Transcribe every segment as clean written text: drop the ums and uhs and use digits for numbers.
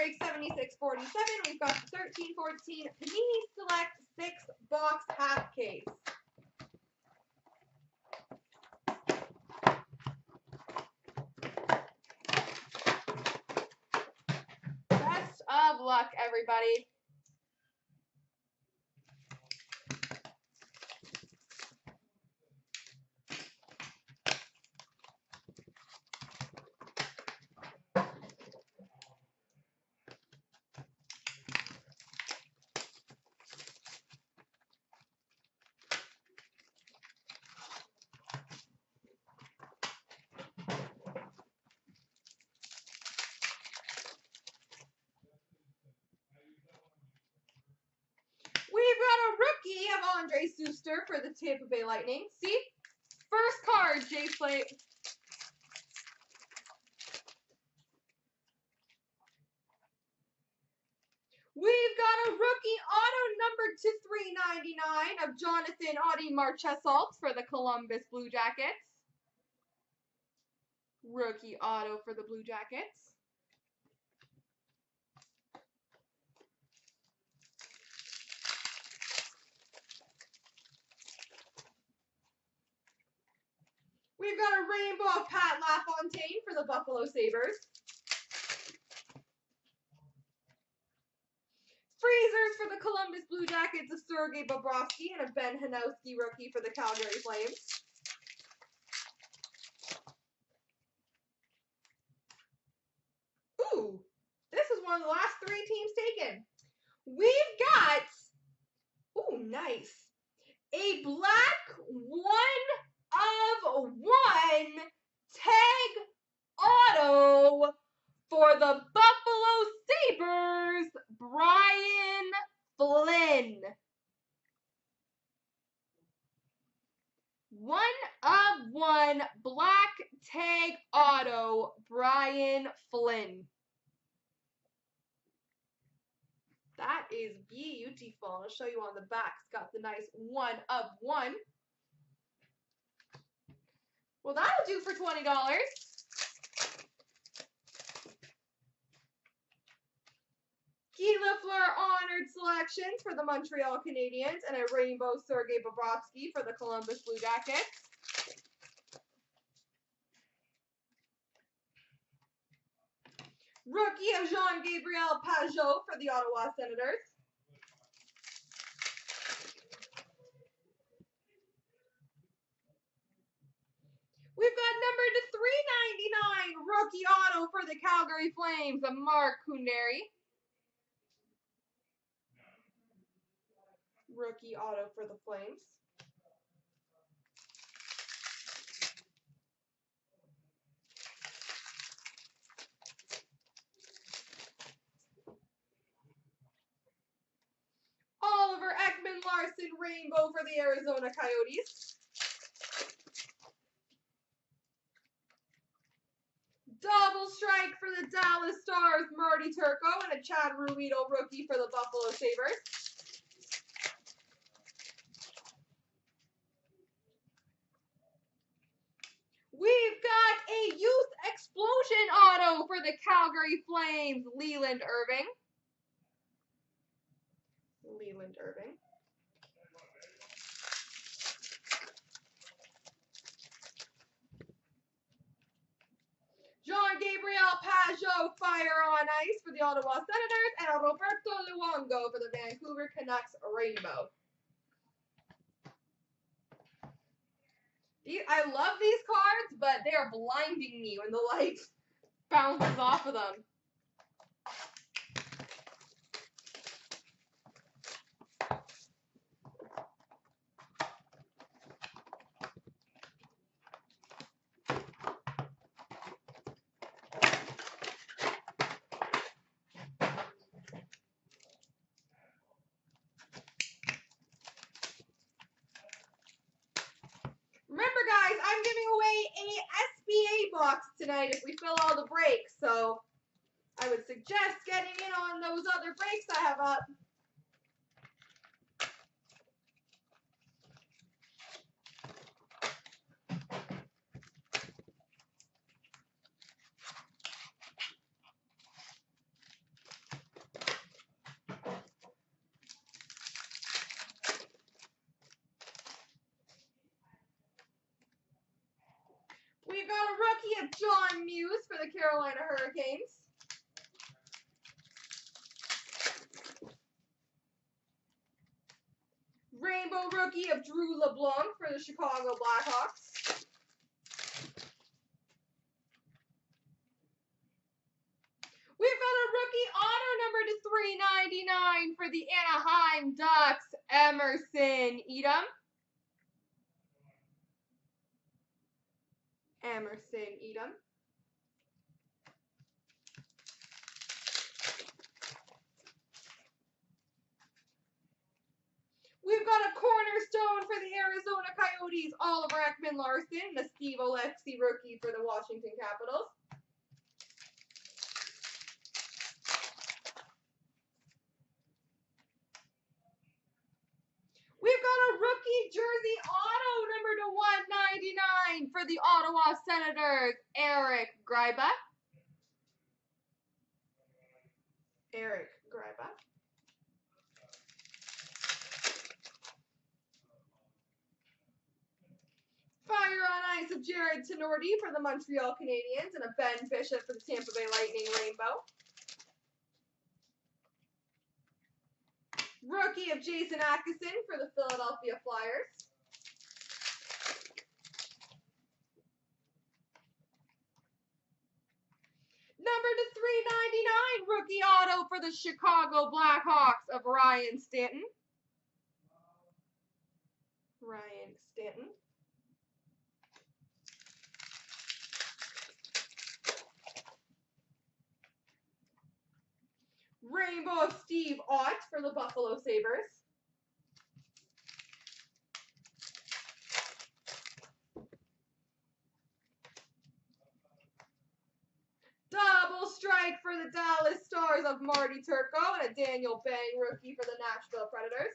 break 7647. We've got the 1314 Panini Select 6-box half case. Best of luck, everybody. We've got a rookie of Andre Suster for the Tampa Bay Lightning. See? First card, Jay Slate. We've got a rookie auto numbered to 399 of Jonathan Audie Marchessault for the Columbus Blue Jackets. Rookie auto for the Blue Jackets. We've got a rainbow of Pat LaFontaine for the Buffalo Sabres. Freezers for the Columbus Blue Jackets of Sergei Bobrovsky and a Ben Hanowski rookie for the Calgary Flames. Ooh, this is one of the last 3 teams taken. We've got, ooh, nice, a black 1/1 tag auto for the Buffalo Sabres, Brian Flynn. 1/1 black tag auto, Brian Flynn. That is beautiful. I'll show you on the back. It's got the nice 1/1. Well, that'll do for $20. Guy Lafleur honored selections for the Montreal Canadiens and a rainbow Sergei Bobrovsky for the Columbus Blue Jackets. Rookie of Jean-Gabriel Pageau for the Ottawa Senators. We've got number to 399 rookie auto for the Calgary Flames of Mark Kundary. Rookie auto for the Flames. Oliver Ekman-Larsson rainbow for the Arizona Coyotes. Double strike for the Dallas Stars, Marty Turco, and a Chad Ruhwedel rookie for the Buffalo Sabres. We've got a Youth Explosion auto for the Calgary Flames, Leland Irving. Leland Irving. Jean-Gabriel Pageau fire on ice for the Ottawa Senators and a Roberto Luongo for the Vancouver Canucks rainbow. I love these cards, but they are blinding me when the light bounces off of them. Remember, guys, I'm giving away a SBA box tonight if we fill all the breaks, so I would suggest getting in on those other breaks I have up. the Carolina Hurricanes. Rainbow rookie of Drew LeBlanc for the Chicago Blackhawks. We've got a rookie auto number to 399 for the Anaheim Ducks, Emerson Edom. Emerson Edom. We've got a cornerstone for the Arizona Coyotes, Oliver Ekman-Larsson, the Steve Oleksy rookie for the Washington Capitals. We've got a rookie jersey auto number to 199 for the Ottawa Senators, Eric Gryba. Eric Gryba. Fire on Ice of Jared Tenorti for the Montreal Canadiens and a Ben Bishop for the Tampa Bay Lightning Rainbow. Rookie of Jason Atkinson for the Philadelphia Flyers. Number to 399, rookie auto for the Chicago Blackhawks of Ryan Stanton. Ryan Stanton. Rainbow of Steve Ott for the Buffalo Sabres. Double strike for the Dallas Stars of Marty Turco and a Daniel Bang rookie for the Nashville Predators.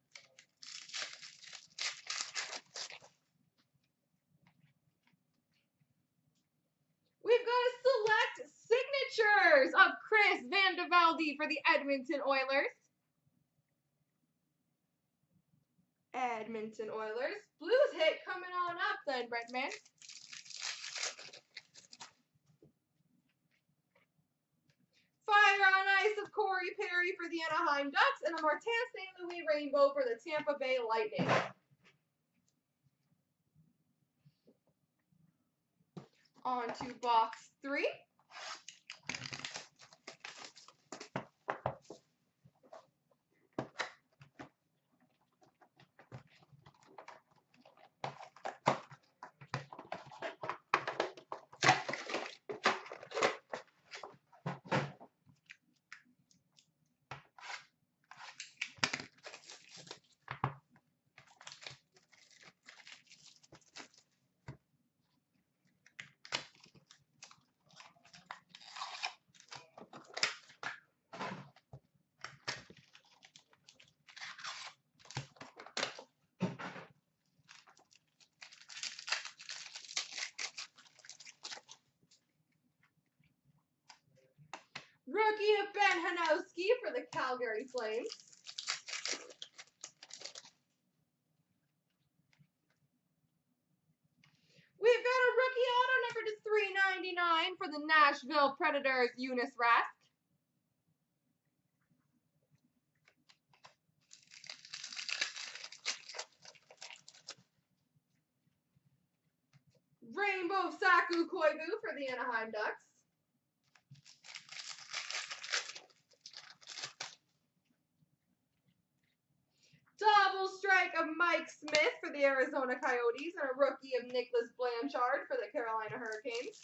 We've got a select signatures of Chris Van de Velde for the Edmonton Oilers. Edmonton Oilers. Blues hit coming on up then, Brentman. Fire on Ice of Corey Perry for the Anaheim Ducks and a Martin St. Louis Rainbow for the Tampa Bay Lightning. On to box 3. Rookie of Ben Hanowski for the Calgary Flames. We've got a rookie auto number to 399 for the Nashville Predators, Eunice Rask. Rainbow of Saku Koivu for the Anaheim Ducks. Double strike of Mike Smith for the Arizona Coyotes and a rookie of Nicholas Blanchard for the Carolina Hurricanes.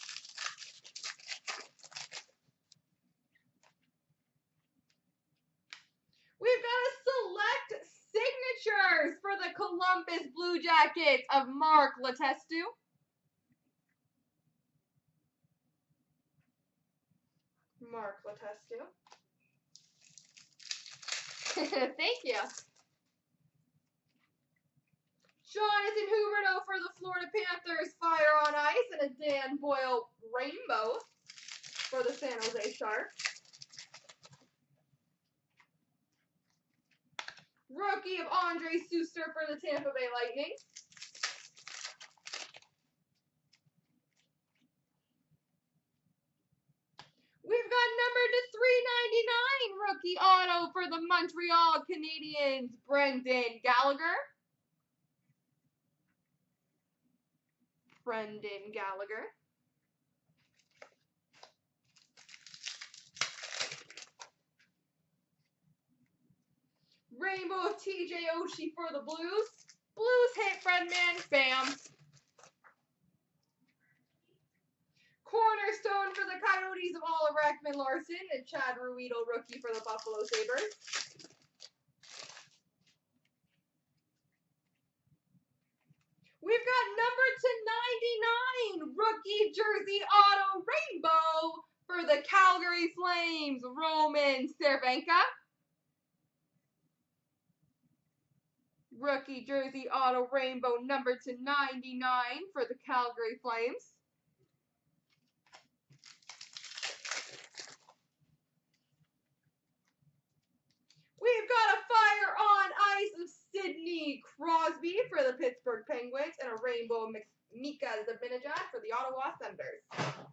We've got a select signatures for the Columbus Blue Jackets of Mark Letestu. Mark Letestu. Thank you. Jonathan Huberdeau for the Florida Panthers, Fire on Ice, and a Dan Boyle Rainbow for the San Jose Sharks. Rookie of Andre Suster for the Tampa Bay Lightning. rookie auto for the Montreal Canadiens, Brendan Gallagher. Brendan Gallagher. Rainbow of TJ Oshie for the Blues. Blues hit Fredman, bam. Cornerstone for the Coyotes of Oliver Ekman-Larsson and Chad Ruhwedel, rookie for the Buffalo Sabres. We've got number /99 rookie jersey auto rainbow for the Calgary Flames, Roman Cervenka. Rookie jersey auto rainbow number /99 for the Calgary Flames. We've got a fire on ice of Sidney Crosby for the Pittsburgh Penguins and a rainbow Mika Zibanejad for the Ottawa Senators.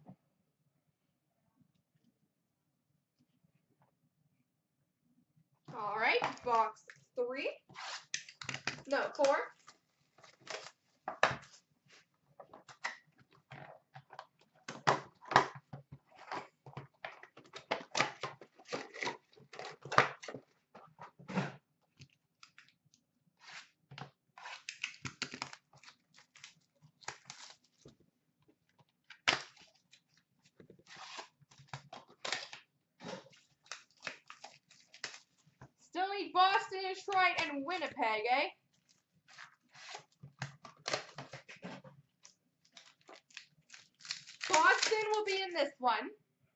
All right, box 3. No, 4. Still need Boston, Detroit, and Winnipeg, eh? Boston will be in this one.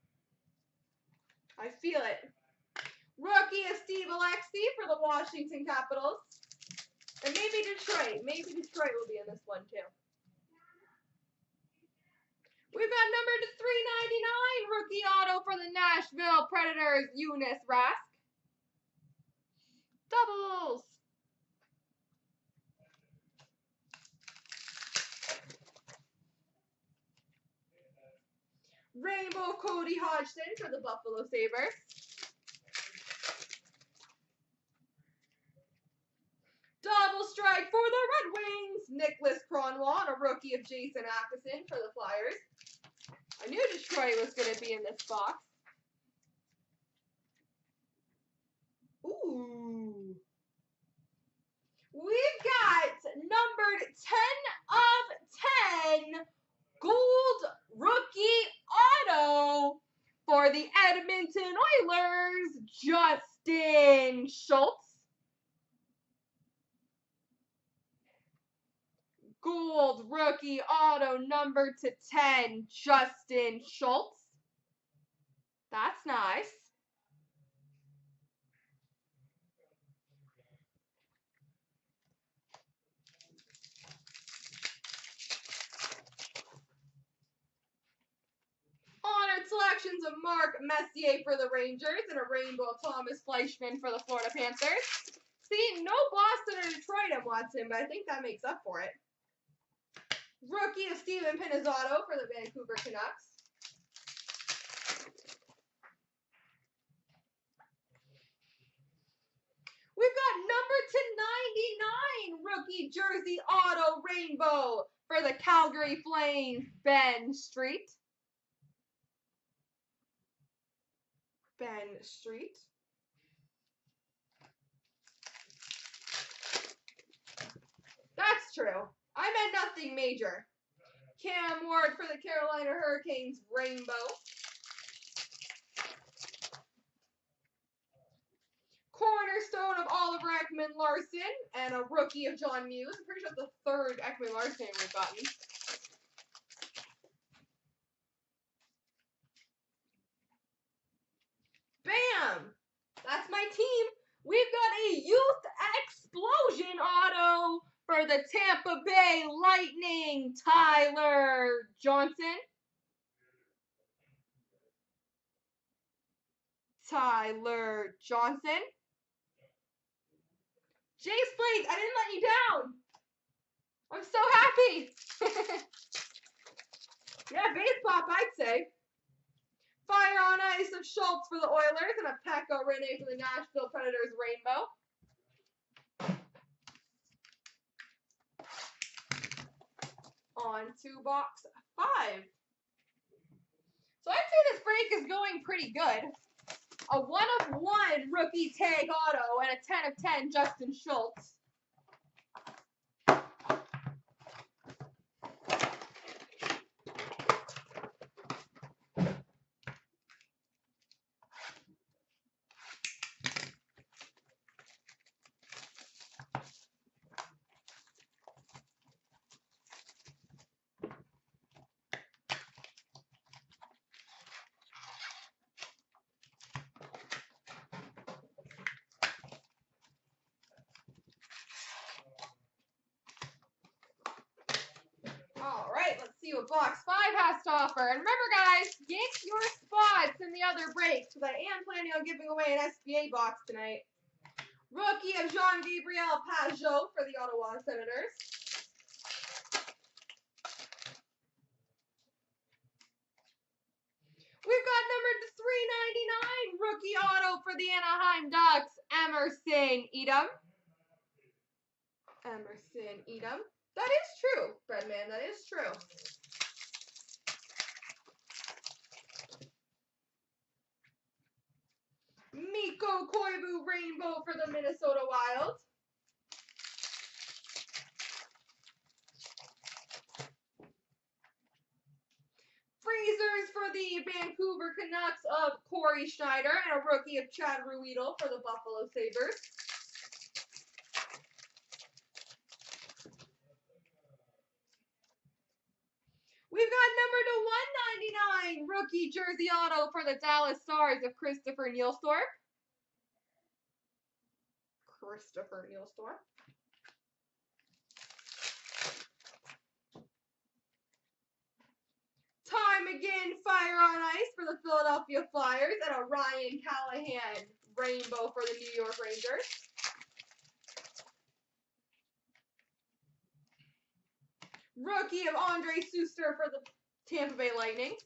I feel it. Rookie of Steve Alexi for the Washington Capitals. And maybe Detroit. Maybe Detroit will be in this one too. We've got number /399 rookie auto for the Nashville Predators, Jonas Rask. Doubles. Rainbow Cody Hodgson for the Buffalo Sabres. Double strike for the Red Wings, Nicholas Kronwall, and a rookie of Jason Acheson for the Flyers. I knew Detroit was going to be in this box. Ooh. We've got numbered 10 of 10 gold rookie auto for the Edmonton Oilers, Justin Schultz. Gold rookie auto number /10, Justin Schultz. That's nice. Honored selections of Mark Messier for the Rangers and a rainbow of Thomas Fleischmann for the Florida Panthers. See, no Boston or Detroit on Watson, but I think that makes up for it. Rookie of Steven Pinizzotto for the Vancouver Canucks. We've got number /99 rookie jersey auto rainbow for the Calgary Flames, Ben Street. Ben Street. That's true. I meant nothing major. Cam Ward for the Carolina Hurricanes, rainbow. Cornerstone of Oliver Ekman-Larsson and a rookie of John Muse. I'm pretty sure it's the 3rd Ekman-Larsson we've gotten. Bam! That's my team. We've got a Youth Explosion auto for the Tampa Bay Lightning, Tyler Johnson. Tyler Johnson. Jace Blake, I didn't let you down. I'm so happy. Yeah, base pop, I'd say. Fire on Ice of Schultz for the Oilers and a Pekka Rinne for the Nashville Predators Rainbow. On to box 5. So I'd say this break is going pretty good. A 1/1 rookie tag auto and a 10/10 Justin Schultz. Alright, let's see what box 5 has to offer. And remember guys, get your spots in the other breaks because I am planning on giving away an SBA box tonight. Rookie of Jean-Gabriel Pageau for the Ottawa Senators. We've got number 399, rookie auto for the Anaheim Ducks, Emerson Edom. Emerson Edom. That is true, Fredman, that is true. Mikko Koivu Rainbow for the Minnesota Wild. Freezers for the Vancouver Canucks of Corey Schneider and a rookie of Chad Ruedel for the Buffalo Sabres. We've got number to 199 rookie jersey auto for the Dallas Stars of Christopher Nielstorp. Christopher Nielstorp. Time again, Fire on Ice for the Philadelphia Flyers and a Ryan Callahan Rainbow for the New York Rangers. Rookie of Andre Suster for the Tampa Bay Lightning.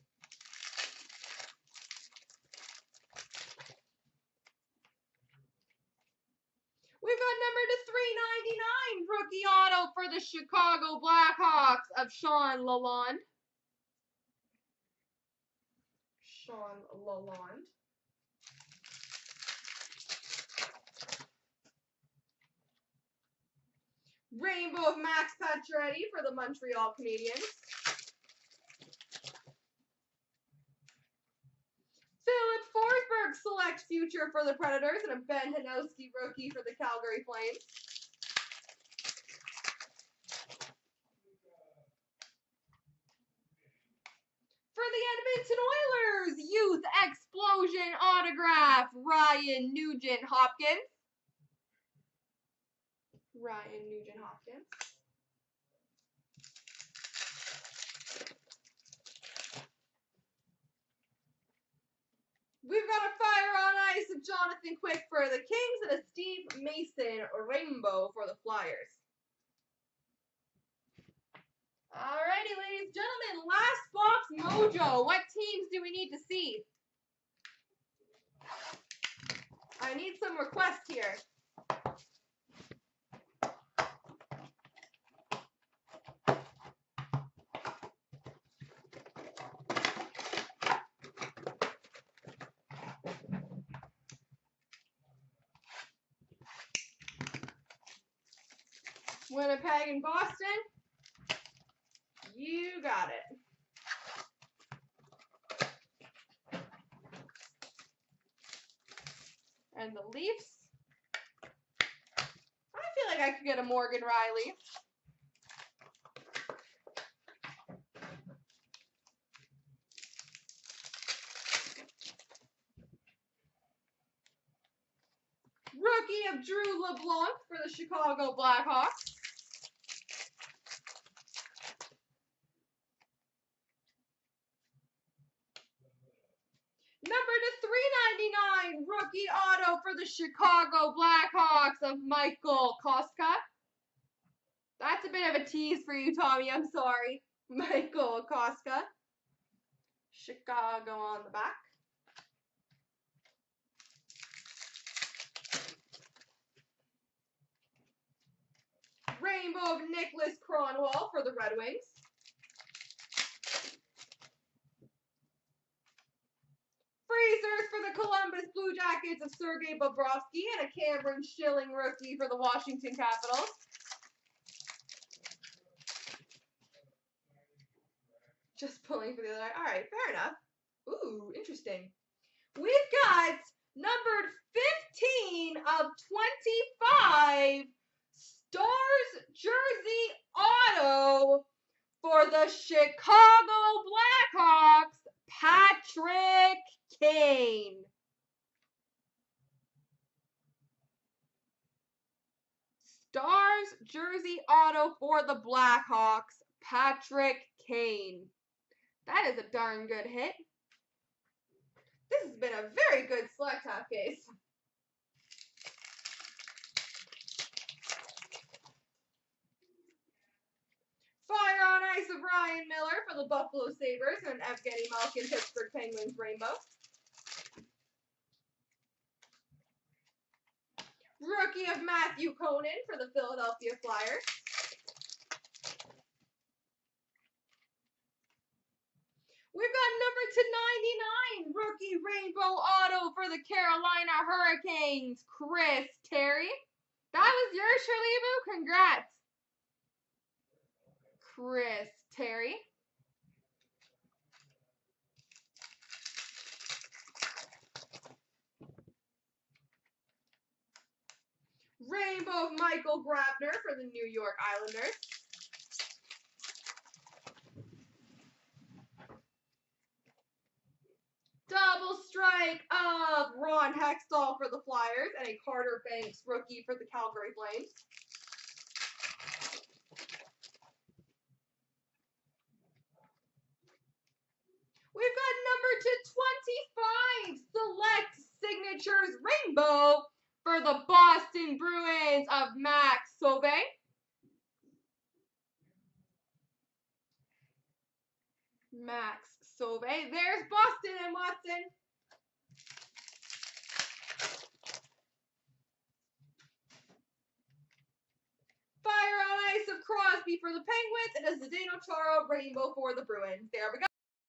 We've got number to 399 rookie auto for the Chicago Blackhawks of Sean Lalonde. Sean Lalonde. Rainbow of Max Pacioretty for the Montreal Canadiens. Philip Forsberg select future for the Predators and a Ben Hanowski rookie for the Calgary Flames. For the Edmonton Oilers, Youth Explosion autograph, Ryan Nugent-Hopkins. Ryan Nugent-Hopkins. We've got a Fire on Ice of Jonathan Quick for the Kings and a Steve Mason Rainbow for the Flyers. Alrighty, ladies and gentlemen, last box mojo. What teams do we need to see? I need some requests here. Winnipeg and Boston. You got it. And the Leafs. I feel like I could get a Morgan Riley. Rookie of Drew LeBlanc for the Chicago Blackhawks. Number to 399, rookie auto for the Chicago Blackhawks of Michael Koska. That's a bit of a tease for you, Tommy. I'm sorry. Michael Koska. Chicago on the back. Rainbow of Nicholas Kronwall for the Red Wings. Freezers for the Columbus Blue Jackets of Sergei Bobrovsky and a Cameron Schilling rookie for the Washington Capitals. Just pulling for the other eye. All right, fair enough. Ooh, interesting. We've got numbered 15 of 25 Stars jersey auto for the Chicago Blackhawks, Patrick Kane. Stars jersey auto for the Blackhawks, Patrick Kane. That is a darn good hit. This has been a very good select half case. Fire on Ice of Ryan Miller for the Buffalo Sabres and Evgeny Malkin Pittsburgh Penguins Rainbow. Rookie of Matthew Conan for the Philadelphia Flyers. We've got number /99 rookie rainbow auto for the Carolina Hurricanes, Chris Terry. That was yours, Shirley-Boo. Congrats, Chris Terry. Rainbow of Michael Grabner for the New York Islanders. Double strike of Ron Hextall for the Flyers and a Carter Banks rookie for the Calgary Flames. We've got number /25 Select Signatures Rainbow for the Boston Bruins of Max Sauvé. Max Sauvé. There's Boston and Watson. Fire on Ice of Crosby for the Penguins and a Zdeno Chara rainbow for the Bruins. There we go.